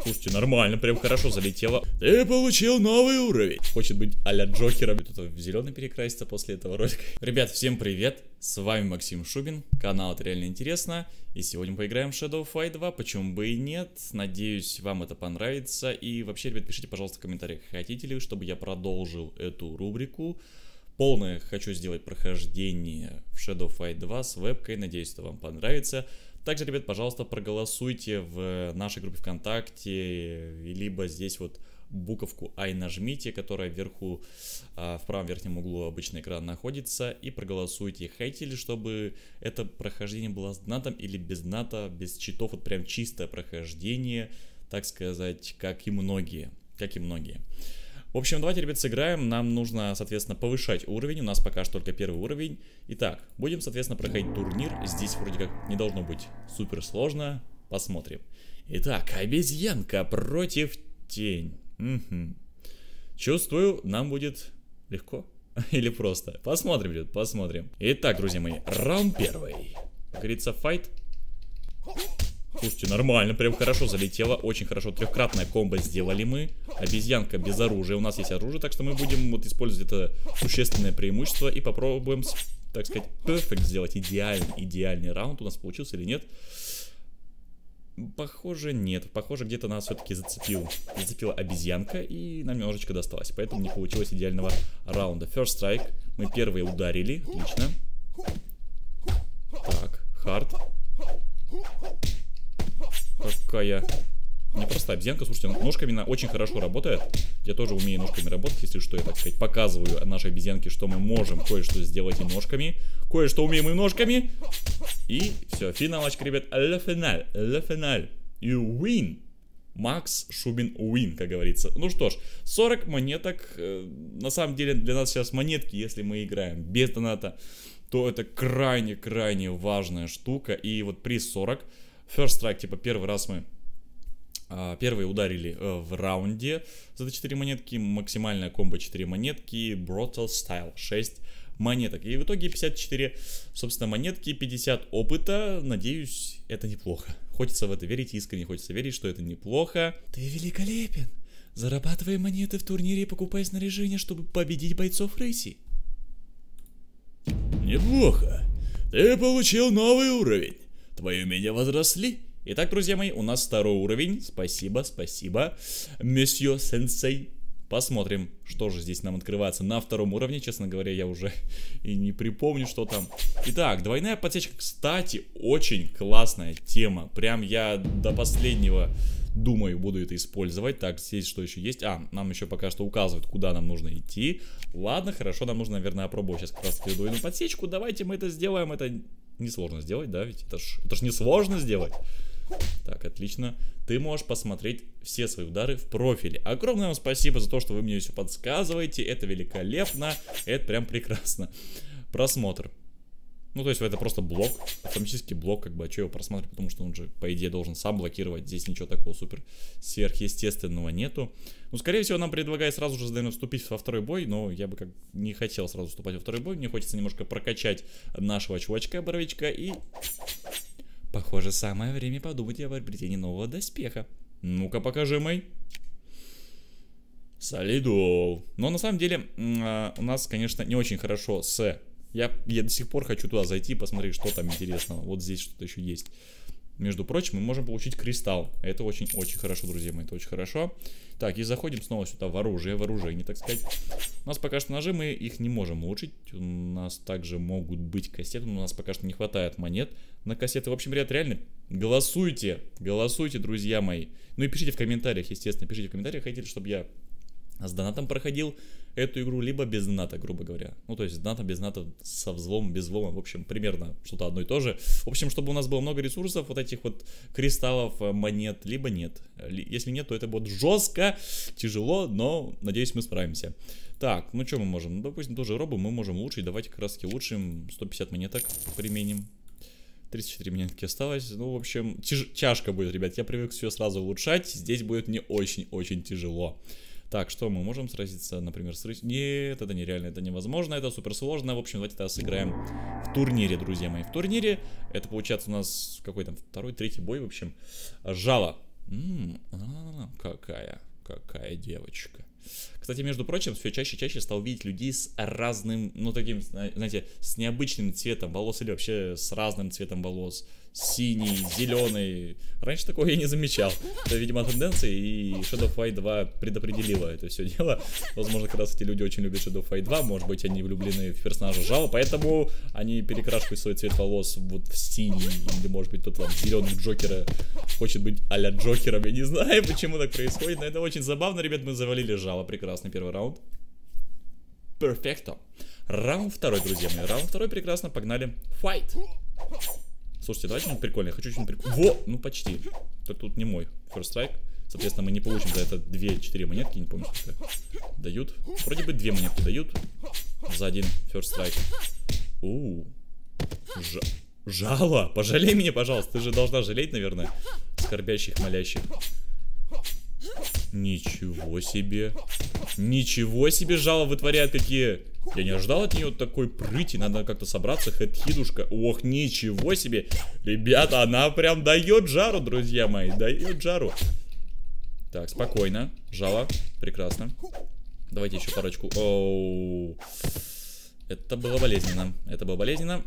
Слушайте, нормально, прям хорошо залетело. Ты получил новый уровень. Хочет быть а-ля Джокером. Кто-то в зеленый перекрасится после этого ролика. Ребят, всем привет. С вами Максим Шубин. Канал Это Реально Интересно. И сегодня мы поиграем в Shadow Fight 2. Почему бы и нет? Надеюсь, вам это понравится. И вообще, ребят, пишите, пожалуйста, в комментариях, хотите ли, чтобы я продолжил эту рубрику. Полное хочу сделать прохождение в Shadow Fight 2 с вебкой. Надеюсь, это вам понравится. Также, ребят, пожалуйста, проголосуйте в нашей группе ВКонтакте, либо здесь вот буковку I нажмите, которая вверху, в правом верхнем углу обычно экран находится, и проголосуйте. Хотите ли, чтобы это прохождение было с донатом или без доната, без читов, вот прям чистое прохождение, так сказать, как и многие. В общем, давайте, ребят, сыграем. Нам нужно, соответственно, повышать уровень. У нас пока что только первый уровень. Итак, будем, соответственно, проходить турнир. Здесь вроде как не должно быть супер сложно. Посмотрим. Итак, обезьянка против тень. Чувствую, нам будет легко. Или просто. Посмотрим, ребят, посмотрим. Итак, друзья мои, раунд первый. Как говорится, файт. Слушайте, нормально, прям хорошо залетело, очень хорошо. Трехкратное комбо сделали мы. Обезьянка без оружия, у нас есть оружие, так что мы будем вот использовать это существенное преимущество и попробуем, так сказать, перфект сделать, идеальный раунд. У нас получился или нет? Похоже, нет. Похоже, где-то нас все-таки зацепила обезьянка, и нам немножечко досталось. Поэтому не получилось идеального раунда. First strike. Мы первые ударили. Отлично. Так, хард. Какая непростая обезьянка. Слушайте, ножками она очень хорошо работает. Я тоже умею ножками работать, если что, я, так сказать, показываю нашей обезьянке, что мы можем кое-что сделать и ножками. Кое-что умеем и ножками. И все, финалочка, ребят. Le final. You win. Макс Шубин win, как говорится. Ну что ж, 40 монеток. На самом деле для нас сейчас монетки, если мы играем без доната, то это крайне важная штука. И вот приз 40. First strike, типа первый раз мы первые ударили в раунде за 4 монетки. Максимальная комбо 4 монетки. Brutal Style 6 монеток. И в итоге 54, собственно, монетки, 50 опыта. Надеюсь, это неплохо. Хочется в это верить, искренне хочется верить, что это неплохо. Ты великолепен. Зарабатывай монеты в турнире и покупай снаряжение, чтобы победить бойцов рыси. Неплохо. Ты получил новый уровень. Твои умения возросли. Итак, друзья мои, у нас второй уровень. Спасибо. Месье Сенсей. Посмотрим, что же здесь нам открывается на втором уровне. Честно говоря, я уже и не припомню, что там. Итак, двойная подсечка, кстати, очень классная тема. Прям я до последнего думаю, буду это использовать. Так, здесь что еще есть? Нам еще пока что указывают, куда нам нужно идти. Ладно, хорошо, нам нужно, наверное, опробовать сейчас как раз двойную подсечку. Давайте мы это сделаем. Это несложно сделать, да? Ведь это ж не сложно сделать. Так, отлично. Ты можешь посмотреть все свои удары в профиле. Огромное вам спасибо за то, что вы мне все подсказываете. Это великолепно. Это прям прекрасно. Просмотр. Ну, то есть это просто блок, автоматический блок, как бы, а что его просматривать, потому что он же, по идее, должен сам блокировать. Здесь ничего такого супер сверхъестественного нету. Ну, скорее всего, нам предлагает сразу же, наверное, вступить во второй бой, но я бы как не хотел сразу вступать во второй бой. Мне хочется немножко прокачать нашего чувачка-боровичка и... Похоже, самое время подумать о приобретении нового доспеха. Ну-ка, покажи мой. Солидол. Но на самом деле у нас, конечно, не очень хорошо с... Я до сих пор хочу туда зайти, посмотреть, что там интересного. Вот здесь что-то еще есть. Между прочим, мы можем получить кристалл. Это очень-очень хорошо, друзья мои, это очень хорошо. Так, и заходим снова сюда в оружие, так сказать. У нас пока что ножи, мы их не можем улучшить. У нас также могут быть кассеты, но у нас пока что не хватает монет на кассеты. В общем, ребят, реально, голосуйте, друзья мои. Ну и пишите в комментариях, естественно, хотите ли, чтобы я с донатом проходил эту игру, либо без доната, грубо говоря. Ну, то есть с донатом, без доната, со взломом, без взлома, в общем, примерно что-то одно и то же. В общем, чтобы у нас было много ресурсов, вот этих вот кристаллов, монет, либо нет. Если нет, то это будет жестко, тяжело, но, надеюсь, мы справимся. Так, ну что мы можем? Ну, допустим, тоже робу мы можем улучшить. Давайте как раз таки улучшим. 150 монеток применим. 34 монетки осталось. Ну, в общем, тяжко будет, ребят. Я привык все сразу улучшать. Здесь будет не очень-очень тяжело. Так, что мы можем сразиться, например, с рысью? Нет, это нереально, это невозможно, это суперсложно. В общем, давайте тогда сыграем в турнире, друзья мои. В турнире, это получается у нас какой там второй, третий бой, в общем. Жало. Какая девочка. Кстати, между прочим, все чаще и чаще стал видеть людей с разным, ну, таким, знаете, с необычным цветом волос или вообще с разным цветом волос. Синий, зеленый. Раньше такого я не замечал. Это, видимо, тенденция, и Shadow Fight 2 предопределила это все дело. Возможно, как раз эти люди очень любят Shadow Fight 2. Может быть, они влюблены в персонажа Жао, поэтому они перекрашивают свой цвет волос вот в синий. Или, может быть, тот вам зеленый Джокера хочет быть а-ля Джокером. Я не знаю, почему так происходит, но это очень забавно. Ребят, мы завалили Жао. Прекрасный первый раунд. Перфекто. Раунд второй, друзья мои. Раунд второй, прекрасно. Погнали. Файт. Слушайте, давайте что-нибудь прикольное. Я хочу что-нибудь прикольное. Во! Ну, почти. Только тут не мой First Strike. Соответственно, мы не получим за это 2-4 монетки. Не помню, сколько дают. Вроде бы 2 монетки дают за один First Strike. Жало! Пожалей меня, пожалуйста. Ты же должна жалеть, наверное, скорбящих, молящих. Ничего себе. Ничего себе Жало вытворяет какие... Я не ожидал от нее такой прыти. Надо как-то собраться. Хэдхидушка. Ох, ничего себе. Ребята, она прям дает жару, друзья мои. Дает жару. Так, спокойно. Жало. Прекрасно. Давайте еще парочку. Оу. Это было болезненно. Это было болезненно.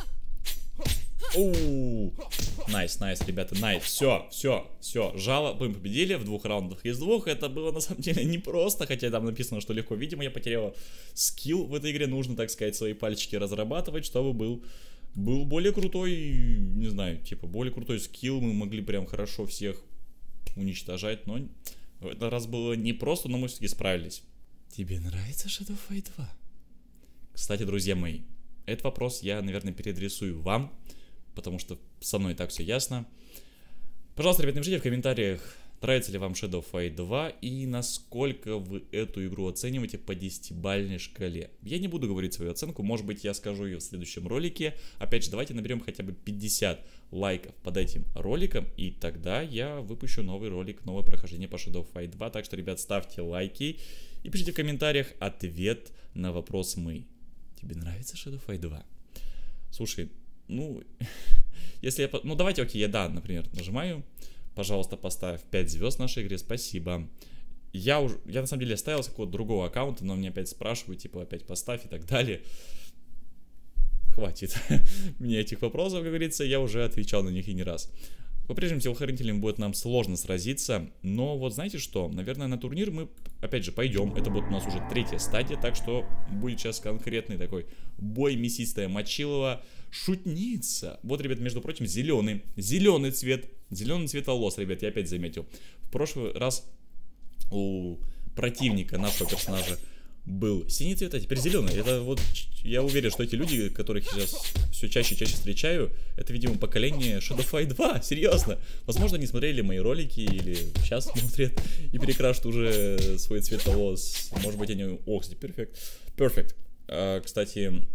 Оу. Найс, ребята, найс. Все. Жало, мы победили в 2 раундах из 2. Это было на самом деле непросто, хотя там написано, что легко. Видимо, я потерял скилл в этой игре. Нужно, так сказать, свои пальчики разрабатывать, чтобы был более крутой, не знаю, типа, более крутой скилл. Мы могли прям хорошо всех уничтожать, но в этот раз было непросто, но мы все-таки справились. Тебе нравится Shadow Fight 2? Кстати, друзья мои, этот вопрос я, наверное, переадресую вам, потому что со мной и так все ясно. Пожалуйста, ребят, напишите в комментариях, нравится ли вам Shadow Fight 2 и насколько вы эту игру оцениваете по 10-бальной шкале. Я не буду говорить свою оценку, может быть, я скажу ее в следующем ролике. Опять же, давайте наберем хотя бы 50 лайков под этим роликом, и тогда я выпущу новый ролик, новое прохождение по Shadow Fight 2. Так что, ребят, ставьте лайки и пишите в комментариях ответ на вопрос «Мы». Тебе нравится Shadow Fight 2? Слушай, ну, если я... Ну, давайте, окей, я, например, нажимаю. Пожалуйста, поставь 5 звезд нашей игре, спасибо. Я на самом деле оставил с какого-то другого аккаунта, но мне опять спрашивают, типа, опять поставь и так далее. Хватит мне этих вопросов, как говорится, я уже отвечал на них и не раз. По-прежнему телохранителям будет нам сложно сразиться, но вот знаете что, наверное, на турнир мы, опять же, пойдем. Это будет у нас уже 3-я стадия, так что будет сейчас конкретный такой бой мясистая Мочилова шутница. Вот, ребят, между прочим, зеленый цвет волос, ребят, я опять заметил. В прошлый раз у противника нашего персонажа был синий цвет, а теперь зеленый. Это вот, я уверен, что эти люди, которых я сейчас все чаще и чаще встречаю, это, видимо, поколение Shadow Fight 2, серьезно. Возможно, они смотрели мои ролики или сейчас смотрят и перекрашивают уже свой цвет волос. Может быть, они... О, кстати, перфект. Кстати,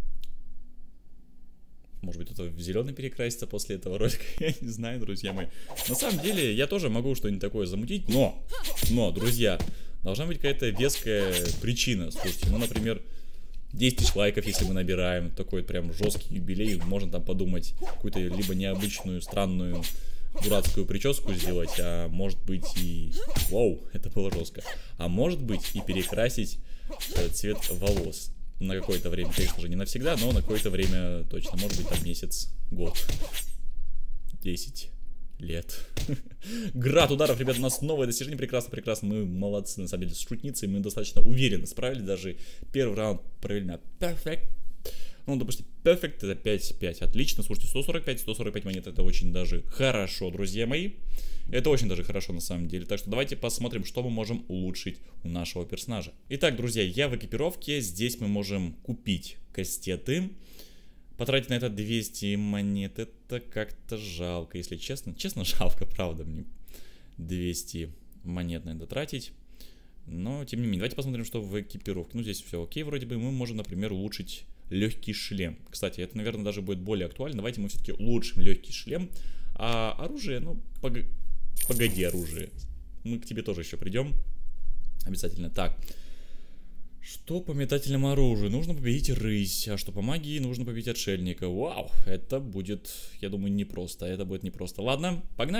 может быть, кто-то в зеленый перекрасится после этого ролика, я не знаю, друзья мои. На самом деле, я тоже могу что-нибудь такое замутить, но, друзья, должна быть какая-то веская причина. Слушайте, ну, например, 10 тысяч лайков, если мы набираем, такой прям жесткий юбилей, можно там подумать, какую-то либо необычную, странную, дурацкую прическу сделать, а может быть и... Вау, это было жестко. А может быть и перекрасить цвет волос на какое-то время. Конечно же, не навсегда, но на какое-то время точно. Может быть, там месяц, год, 10 лет. Град ударов, ребят, у нас новое достижение. Прекрасно. Мы молодцы, на самом деле, с шутницей. Мы достаточно уверенно справились. Даже первый раунд провели на перфект. Ну, допустим, перфект это 5-5. Отлично. Слушайте, 145 монет. Это очень даже хорошо, друзья мои. Это очень даже хорошо, на самом деле. Так что давайте посмотрим, что мы можем улучшить у нашего персонажа. Итак, друзья, я в экипировке. Здесь мы можем купить кастеты. Потратить на это 200 монет, это как-то жалко, если честно. Честно, жалко, правда, мне 200 монет на это тратить. Но, тем не менее, давайте посмотрим, что в экипировке. Ну, здесь все окей, вроде бы. Мы можем, например, улучшить легкий шлем. Кстати, это, наверное, даже будет более актуально. Давайте мы все-таки улучшим легкий шлем. А оружие, ну, погоди, оружие. Мы к тебе тоже еще придем. Обязательно. Так. Что по метательному оружию? Нужно победить рысь. А что по магии? Нужно победить отшельника. Вау, это будет, я думаю, непросто. Это будет непросто. Ладно, погнали.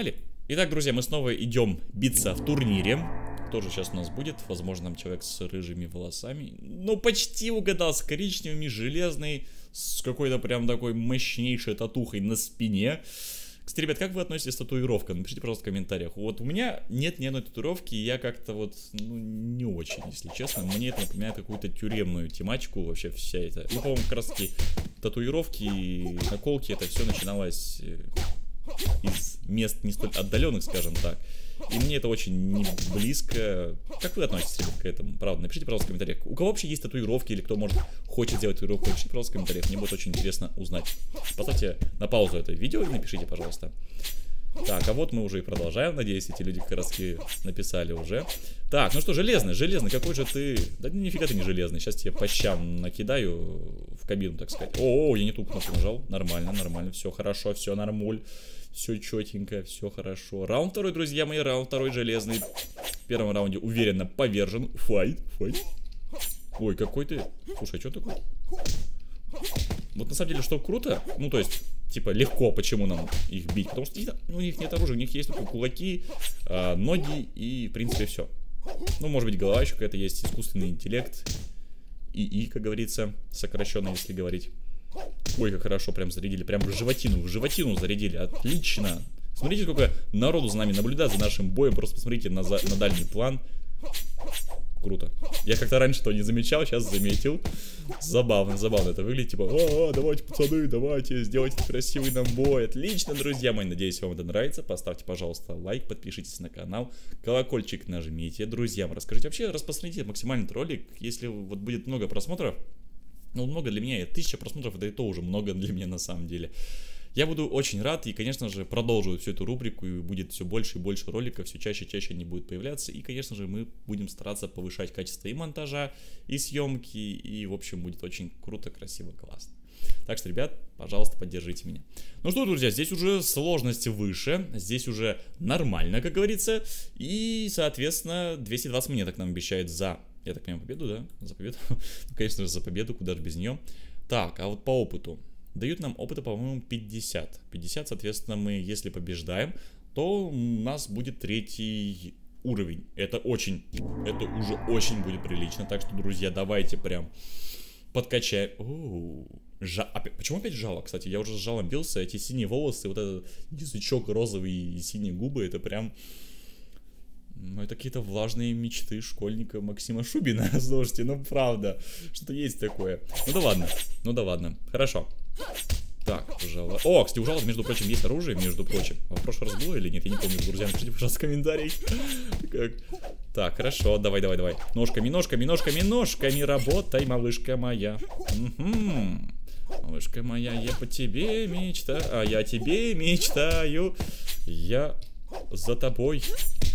Итак, друзья, мы снова идем биться в турнире. Кто же сейчас у нас будет? Возможно, там человек с рыжими волосами. Ну, почти угадал, с коричневыми, железный, с какой-то прям такой мощнейшей татухой на спине. Кстати, ребят, как вы относитесь к татуировкам? Напишите, пожалуйста, в комментариях. Вот у меня нет ни одной татуировки, и я как-то вот, ну, не очень, если честно. Мне это напоминает какую-то тюремную тематику, вообще вся эта. Ну, по-моему, как раз таки татуировки и наколки, это все начиналось из мест не столь отдаленных, скажем так. И мне это очень не близко. Как вы относитесь, ребят, к этому? Правда, напишите, пожалуйста, в комментариях. У кого вообще есть татуировки, или кто, может, хочет сделать татуировку, напишите, пожалуйста, в комментариях. Мне будет очень интересно узнать. Поставьте на паузу это видео и напишите, пожалуйста. Так, а вот мы уже и продолжаем. Надеюсь, эти люди как раз написали уже. Так, ну что, железный, какой же ты... Да нифига ты не железный. Сейчас тебе по щам накидаю в кабину, так сказать. О, я не ту кнопку нажал. Нормально, все хорошо, все нормуль. Все четенько, все хорошо. Раунд второй, друзья мои, раунд второй железный. В первом раунде уверенно повержен. Файт. Ой, какой ты... Слушай, а что такое? Вот на самом деле, что круто, ну то есть, типа, легко, почему нам их бить. Потому что у них нет оружия, у них есть только кулаки, ноги и, в принципе, все. Ну, может быть, голова еще какая-то есть, искусственный интеллект. ИИ, как говорится, сокращенно, если говорить. Ой, как хорошо, прям зарядили, прям в животину зарядили, отлично. Смотрите, сколько народу за нами наблюдает за нашим боем, просто посмотрите на дальний план. Круто. Я как-то раньше этого не замечал, сейчас заметил. Забавно это выглядит, типа, давайте, пацаны, давайте, сделайте красивый нам бой. Отлично, друзья мои, надеюсь, вам это нравится. Поставьте, пожалуйста, лайк, подпишитесь на канал, колокольчик нажмите, друзьям расскажите. Вообще, распространите максимально этот ролик, если вот будет много просмотров. Ну, много для меня, 1000 просмотров, это и то уже много для меня на самом деле. Я буду очень рад и, конечно же, продолжу всю эту рубрику, и будет все больше и больше роликов, все чаще и чаще они будут появляться. И, конечно же, мы будем стараться повышать качество и монтажа, и съемки, и, в общем, будет очень круто, красиво, классно. Так что, ребят, пожалуйста, поддержите меня. Ну что, друзья, здесь уже сложность выше, здесь уже нормально, как говорится. И, соответственно, 220 монеток нам обещают за, я так понимаю, победу, да? За победу. Конечно же, за победу, куда же без нее. Так, а вот по опыту. Дают нам опыта, по-моему, 50. 50, соответственно, мы, если побеждаем, то у нас будет 3-й уровень. Это уже очень будет прилично. Так что, друзья, давайте прям подкачаем. Почему опять жало, кстати? Я уже с жалом бился. Эти синие волосы, вот этот язычок розовый и синие губы, это прям... Ну, это какие-то влажные мечты школьника Максима Шубина. Слушайте, ну правда, что-то есть такое. Ну да ладно, хорошо. Так, жало. О, кстати, у жало, между прочим, есть оружие, между прочим. А в прошлый раз было или нет? Я не помню, друзья, напишите, пожалуйста, в комментарии. Так, хорошо, давай. Ножками, работай, малышка моя. Малышка моя, я по тебе мечтаю, а я тебе мечтаю. Я за тобой.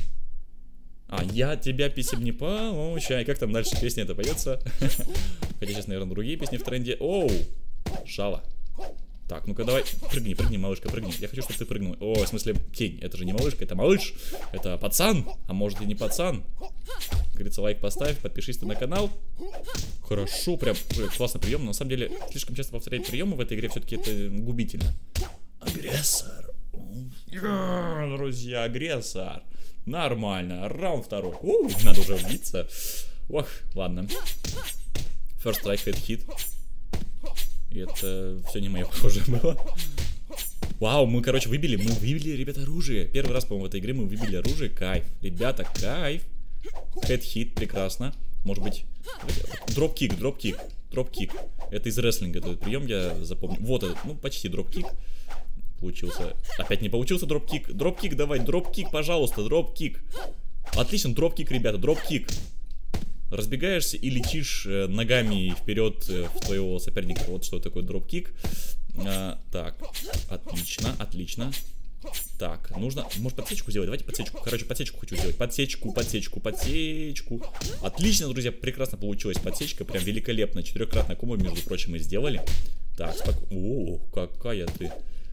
Я тебя писем не получаю. Как там дальше песня это поется? Хотя сейчас, наверное, другие песни в тренде. Оу, жало. Так, ну-ка давай, прыгни, малышка, прыгни. Я хочу, чтобы ты прыгнул. О, в смысле, тень. Это же не малышка, это малыш. Это пацан, а может и не пацан. Как говорится, лайк поставь, подпишись на канал. Хорошо, прям классный прием. Но на самом деле, слишком часто повторять приемы в этой игре все-таки это губительно. Агрессор. Друзья, агрессор. Нормально, раунд второй. Надо уже убиться. Ох, ладно. First strike, head hit. И это все не мое, похоже, было. Вау, мы, короче, выбили, ребята, оружие. Первый раз, по-моему, в этой игре мы выбили оружие. Кайф, ребята, кайф. Head hit, прекрасно. Может быть, дропкик. Это из рестлинга, этот прием я запомнил. Вот этот, ну, почти дропкик. Получился. Опять не получился дропкик. Дропкик давай, дропкик, пожалуйста, дропкик. Отлично, дропкик, ребята, дропкик. Разбегаешься и летишь ногами вперед в твоего соперника. Вот что такое дропкик. Так, отлично. Так, нужно, может, подсечку сделать? Давайте подсечку. Короче, подсечку хочу сделать. Подсечку. Отлично, друзья, прекрасно получилась подсечка. Прям великолепно. 4-кратная комбо, между прочим, мы сделали. Так, О, какая ты.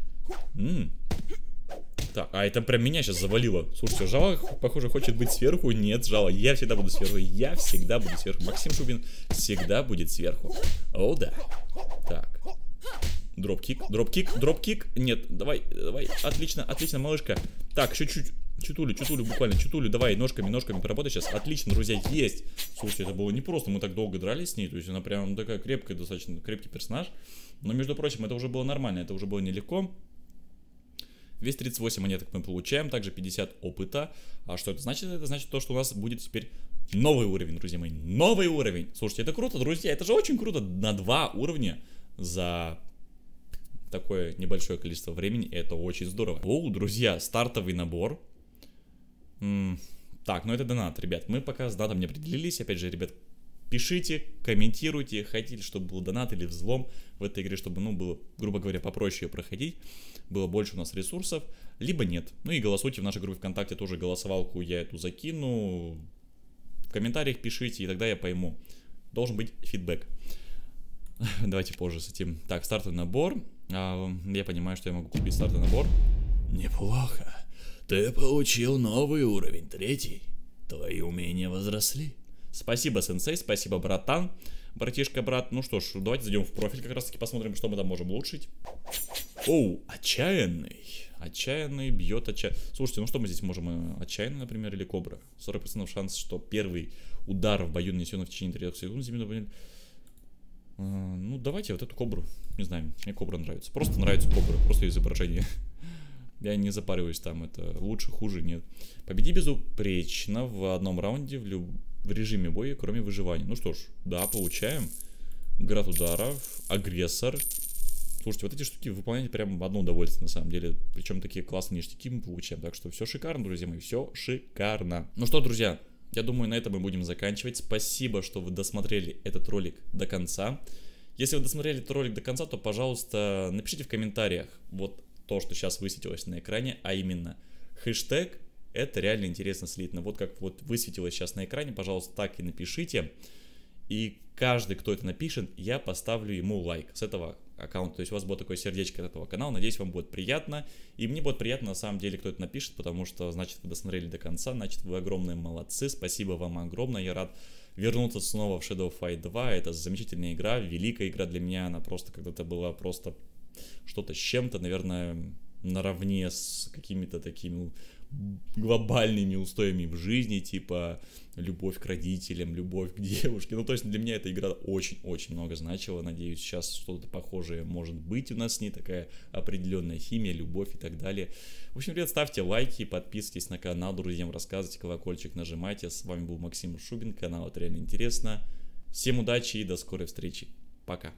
Так, это прям меня сейчас завалило. Слушайте, жало, похоже, хочет быть сверху. Нет, жало, я всегда буду сверху. Максим Шубин всегда будет сверху. О, да. Так. Дропкик, дропкик, дропкик. Нет, давай, давай. Отлично, отлично, малышка. Так, еще чуть. Чутулю, буквально чутулю. Давай, ножками поработай сейчас. Отлично, друзья, есть. Слушайте, это было непросто. Мы так долго дрались с ней. То есть она прям такая крепкая, достаточно крепкий персонаж. Но, между прочим, это уже было нормально. Это уже было нелегко. 238 монеток мы получаем. Также 50 опыта. А что это значит? Это значит то, что у нас будет теперь новый уровень, друзья мои. Новый уровень. Слушайте, это круто, друзья. Это же очень круто. На 2 уровня за такое небольшое количество времени. Это очень здорово. О, друзья, стартовый набор. Так, ну это донат, ребят. Мы пока с донатом не определились. Опять же, ребят, пишите, комментируйте. Хотите, чтобы был донат или взлом в этой игре, чтобы, ну, было, грубо говоря, попроще ее проходить. Было больше у нас ресурсов. Либо нет. Ну и голосуйте в нашей группе ВКонтакте. Тоже голосовалку я эту закину. В комментариях пишите, и тогда я пойму. Должен быть фидбэк. Давайте позже с этим. Так, стартовый набор. Я понимаю, что я могу купить стартовый набор. Неплохо. Ты получил новый уровень, 3. Твои умения возросли. Спасибо, сенсей, спасибо, братан. Братишка, брат. Ну что ж, давайте зайдем в профиль, как раз таки посмотрим, что мы там можем улучшить. Оу, отчаянный. Отчаянный бьет отчаянный. Слушайте, ну что мы здесь можем? Отчаянный, например, или кобра? 40% шанс, что первый удар в бою нанесен в течение 3 секунд. Ну, давайте вот эту кобру. Не знаю, мне кобра нравится. Просто нравится кобра, просто изображение. Я не запариваюсь там, это лучше, хуже, нет. Победи безупречно в одном раунде в режиме боя, кроме выживания. Ну что ж, да, получаем. Град ударов, агрессор. Слушайте, вот эти штуки выполнять прям одно удовольствие, на самом деле. Причем такие классные ништяки мы получаем. Так что все шикарно, друзья мои, все шикарно. Ну что, друзья, я думаю, на этом мы будем заканчивать. Спасибо, что вы досмотрели этот ролик до конца. Если вы досмотрели этот ролик до конца, то, пожалуйста, напишите в комментариях вот то, что сейчас высветилось на экране, а именно хэштег. Это реально интересно, слитно. Вот как вот высветилось сейчас на экране, пожалуйста, так и напишите. И каждый, кто это напишет, я поставлю ему лайк с этого аккаунта. То есть у вас будет такое сердечко от этого канала. Надеюсь, вам будет приятно. И мне будет приятно, на самом деле, кто это напишет, потому что, значит, вы досмотрели до конца. Значит, вы огромные молодцы. Спасибо вам огромное. Я рад вернуться снова в Shadow Fight 2. Это замечательная игра, великая игра для меня. Она просто когда-то была просто что-то с чем-то, наверное, наравне с какими-то такими глобальными устоями в жизни, типа любовь к родителям, любовь к девушке. Ну, то есть для меня эта игра очень-очень много значила. Надеюсь, сейчас что-то похожее может быть у нас с ней, такая определенная химия, любовь и так далее. В общем, ребят, ставьте лайки, подписывайтесь на канал, друзьям рассказывайте, колокольчик нажимайте. С вами был Максим Шубин, канал «Это реально интересно». Всем удачи и до скорой встречи. Пока.